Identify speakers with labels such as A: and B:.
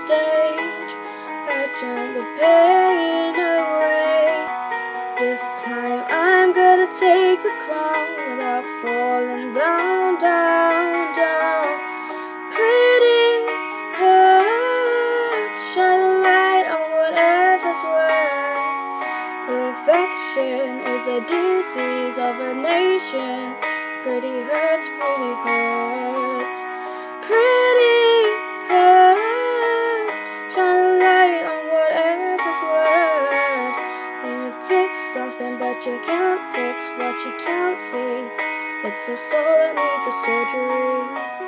A: stage, patching the pain away. This time I'm gonna take the crown without falling down, down, down. Pretty hurt, shine the light on whatever's worth. Perfection is a disease of a nation. Pretty hurts, pretty hurts. Pretty hurts, shine a light on whatever's worth. When you fix something but you can't fix what you can't see, it's a soul that needs a surgery.